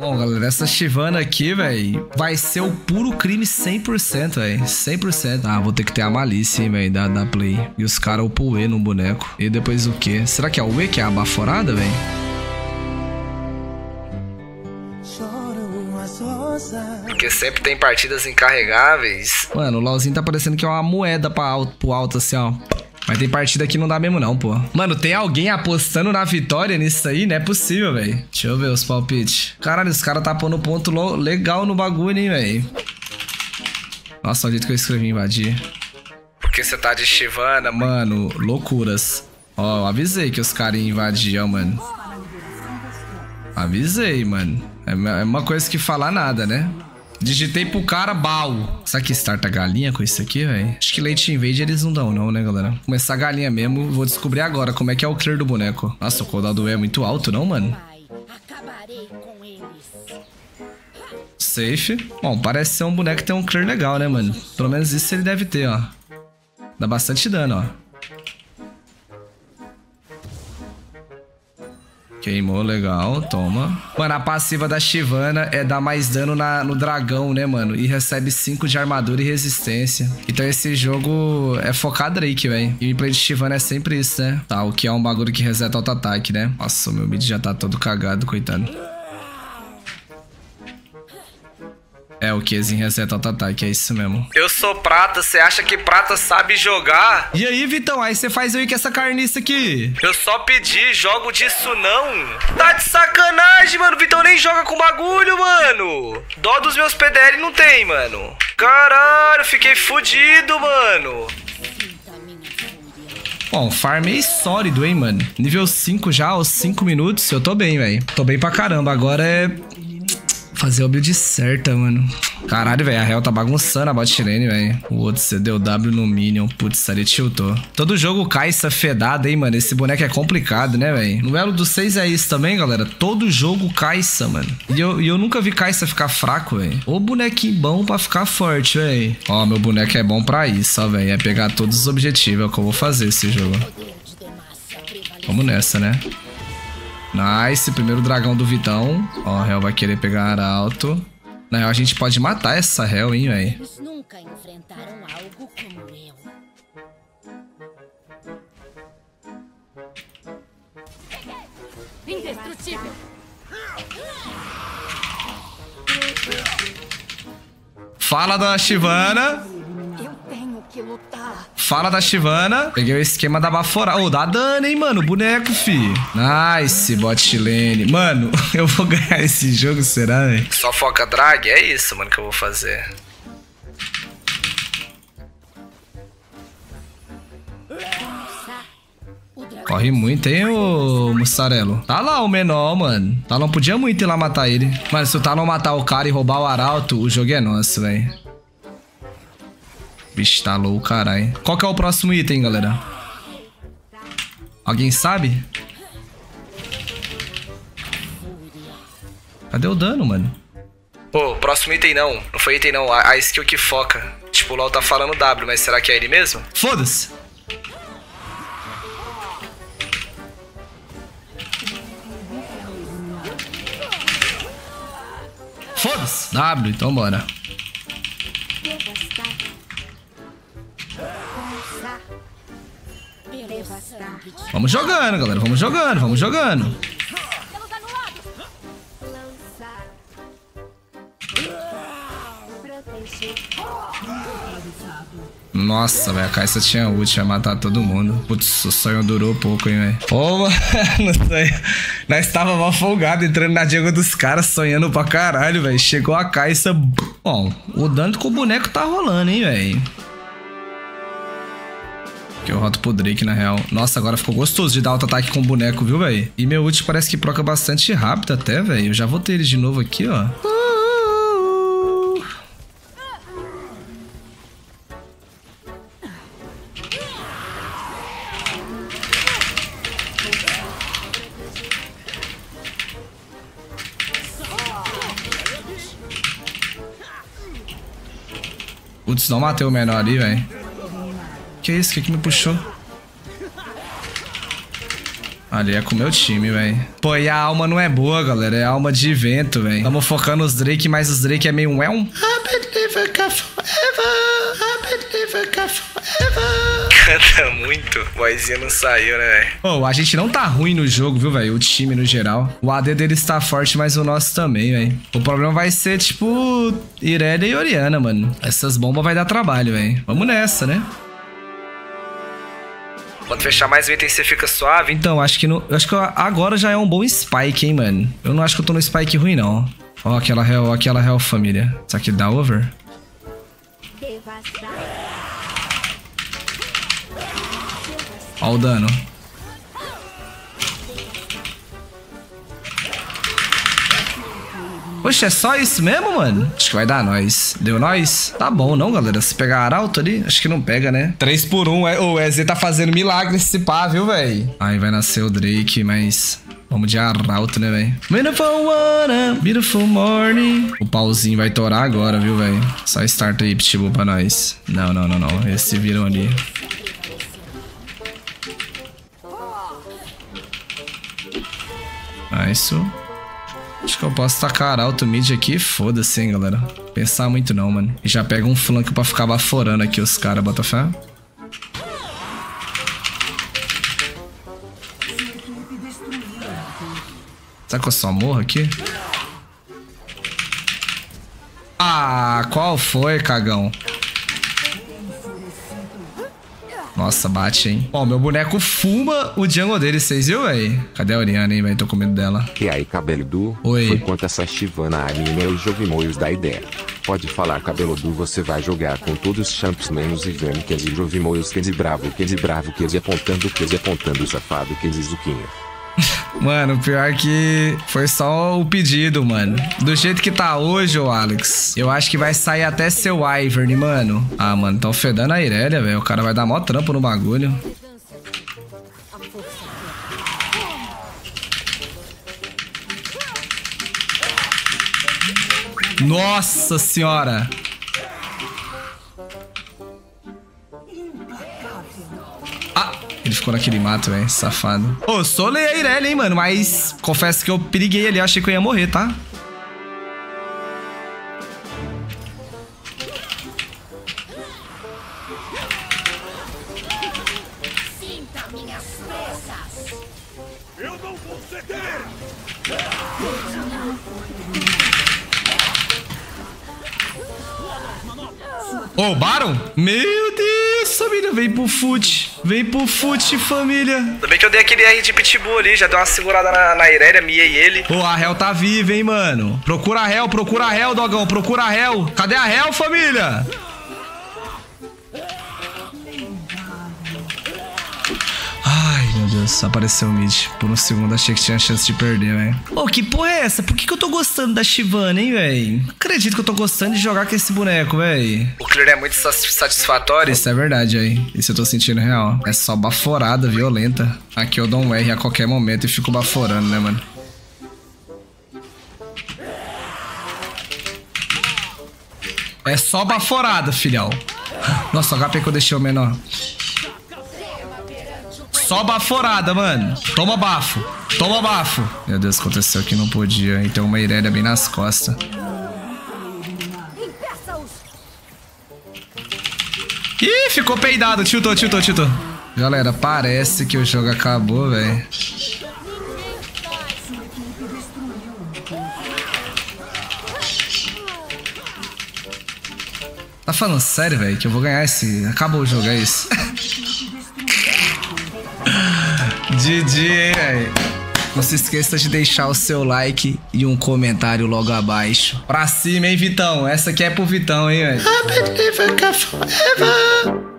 Bom, galera, essa Shyvana aqui, velho, vai ser o puro crime 100%, velho. 100%. Ah, vou ter que ter a malícia, hein, velho, da play. E os caras upam o E no boneco. E depois o quê? Será que é o E que é a baforada, velho? Porque sempre tem partidas encarregáveis. Mano, o LoLzinho tá parecendo que é uma moeda pro alto, assim, ó. Mas tem partida que não dá mesmo não, pô. Mano, tem alguém apostando na vitória nisso aí? Não é possível, velho. Deixa eu ver os palpites. Caralho, os caras tá pondo ponto legal no bagulho, hein, velho. Nossa, olha o jeito que eu escrevi invadir. Porque você tá de Shyvana, mano. Loucuras. Ó, eu avisei que os caras iam invadir, ó, mano. Avisei, mano. É uma coisa que falar nada, né? Digitei pro cara, bau. Será que starta galinha com isso aqui, velho? Acho que Late Invade eles não dão, não, né, galera? Começar a galinha mesmo, vou descobrir agora como é que é o clear do boneco. Nossa, o cooldown do E é muito alto, não, mano? Safe. Bom, parece ser um boneco que tem um clear legal, né, mano? Pelo menos isso ele deve ter, ó. Dá bastante dano, ó. Queimou, legal, toma. Mano, a passiva da Shyvana é dar mais dano no dragão, né, mano? E recebe 5 de armadura e resistência. Então esse jogo é focar Drake, velho. E gameplay de Shyvana é sempre isso, né? Tá, o que é um bagulho que reseta auto-ataque, né? Nossa, o meu mid já tá todo cagado, coitado. É, o Qzinho reseta auto-ataque, é isso mesmo. Eu sou prata, você acha que prata sabe jogar? E aí, Vitão, aí você faz aí com essa carniça aqui? Eu só pedi, jogo disso não. Tá de sacanagem, mano. O Vitão nem joga com bagulho, mano. Dó dos meus PDL não tem, mano. Caralho, fiquei fudido, mano. Bom, farmei sólido, hein, mano. Nível 5 já, aos 5 minutos. Eu tô bem, velho. Tô bem pra caramba. Agora é... fazer o build certa, mano. Caralho, velho. A Hell tá bagunçando a bot lane, velho. O outro deu W no Minion. Putz, ali tiltou. Todo jogo Kai'Sa fedada, hein, mano. Esse boneco é complicado, né, velho? No elo do 6 é isso também, galera. Todo jogo Kai'Sa, mano. E eu nunca vi Kai'Sa ficar fraco, velho. Ô bonequinho bom pra ficar forte, velho. Ó, meu boneco é bom pra isso, ó, velho. É pegar todos os objetivos. É o que eu vou fazer esse jogo. Vamos nessa, né? Nice, primeiro dragão do Vitão. Ó, a Hell vai querer pegar arauto. Na real, a gente pode matar essa Hell, hein, velho. Eles nunca enfrentaram algo como eu. Indestrutível. Fala da Shyvana. Fala da Shyvana. Peguei o esquema da baforada. Ô, dá dano, hein, mano. Boneco, fi. Nice, bot lane. Mano, eu vou ganhar esse jogo, será, velho? Só foca drag? É isso, mano, que eu vou fazer. Corre muito, hein, ô mussarelo. Tá lá o menor, mano. Talon podia muito ir lá matar ele. Mano, se o Talon matar o cara e roubar o arauto, o jogo é nosso, velho. Vixe, tá louco, caralho. Qual que é o próximo item, galera? Alguém sabe? Cadê o dano, mano? Pô, próximo item não. Não foi item não. A skill que foca. Tipo, o LoL tá falando W, mas será que é ele mesmo? Foda-se! Foda-se! W, então bora. Vamos jogando, galera. Vamos jogando, vamos jogando. Nossa, velho. A Kai'Sa tinha ult, ia matar todo mundo. Putz, o sonho durou pouco, hein, velho. Ô, mano, nós tava mal folgado entrando na Diego dos caras, sonhando pra caralho, velho. Chegou a Kai'Sa. Bom, o dano com o boneco tá rolando, hein, velho. Que eu roto pro Drake, na real. Nossa, agora ficou gostoso de dar auto-ataque com o boneco, viu, velho? E meu ult parece que proca bastante rápido até, velho. Eu já vou ter ele de novo aqui, ó. Putz, não matei o menor ali, velho. Que isso? Que me puxou? Ali é com o meu time, velho. Pô, e a alma não é boa, galera. É alma de vento, velho. Tamo focando os Drake, mas os Drake é meio um. Canta muito. Vozinha não saiu, né, velho? Pô, a gente não tá ruim no jogo, viu, velho? O time no geral. O AD deles tá forte, mas o nosso também, velho. O problema vai ser, tipo, Irelia e Orianna, mano. Essas bombas vai dar trabalho, velho. Vamos nessa, né? Quando fechar mais o item, você fica suave. Então, acho que agora já é um bom spike, hein, mano. Eu não acho que eu tô no spike ruim, não. Ó, aquela Hell, família. Isso aqui dá over? Ó o dano. Poxa, é só isso mesmo, mano? Acho que vai dar nós. Deu nós? Tá bom, não, galera? Se pegar Arauto ali, acho que não pega, né? 3 por 1. O EZ tá fazendo milagre esse pá, viu, velho? Aí vai nascer o Drake, mas... Vamos de Arauto, né, velho? Beautiful one, beautiful morning. O pauzinho vai torar agora, viu, velho? Só start aí, Pitbull, pra nós. Não. Eles se viram ali. Nice. Acho que eu posso tacar Arauto mid aqui. Foda-se, hein, galera. Pensar muito não, mano. E já pega um flanco pra ficar baforando aqui os caras, bota fé. Será que eu só morro aqui? Ah, qual foi, cagão? Nossa, bate, hein? Ó, meu boneco fuma o jungle dele, vocês viram, velho? Cadê a Orianna, hein, velho? Tô com medo dela. E aí, cabeludo? Oi. Foi quanto essa Shyvana anime os jovimoios da ideia. Pode falar, cabeludo, você vai jogar com todos os champs menos Ivan, Kenzie, jovimoios, Kenzie bravo, Kenzie apontando, safado, Kenzie Zuquinha. Mano, pior que foi só o pedido, mano. Do jeito que tá hoje, ô Alex, eu acho que vai sair até seu Ivern, mano. Ah, mano, tão fedando a Irelia, velho. O cara vai dar mó trampo no bagulho. Nossa senhora! Ah! Ele ficou naquele mato, velho. Safado. Ô, solei a Irelia, hein, mano. Mas confesso que eu periguei ali. Eu achei que eu ia morrer, tá? Sinta minhas presas. Eu não vou ceder. Ô, Baron? Meu Deus, família. Vem pro fute. Vem pro fute, família. Ainda bem que eu dei aquele R de Pitbull ali. Já deu uma segurada na Irelia, miei ele. Pô, a Hell tá viva, hein, mano. Procura a Hell, dogão. Procura a Hell. Cadê a Hell, família? Ai, meu Deus, apareceu o mid. Por um segundo achei que tinha chance de perder, velho. Ô, que porra é essa? Por que eu tô gostando da Shyvana, hein, velho? Não acredito que eu tô gostando de jogar com esse boneco, velho. O clear é muito satisfatório. Isso é verdade, aí. Isso eu tô sentindo real. É só baforada violenta. Aqui eu dou um R a qualquer momento e fico baforando, né, mano? É só baforada, filhão. Nossa, o HP que eu deixei o menor. Só baforada, mano. Toma bafo. Toma bafo. Meu Deus, aconteceu que não podia. Então uma Irelia bem nas costas. Ih, ficou peidado. Tiltou. Galera, parece que o jogo acabou, velho. Tá falando sério, velho? Que eu vou ganhar esse... Acabou o jogo, é isso. GG, hein, velho. Não se esqueça de deixar o seu like e um comentário logo abaixo. Pra cima, hein, Vitão? Essa aqui é pro Vitão, hein, velho.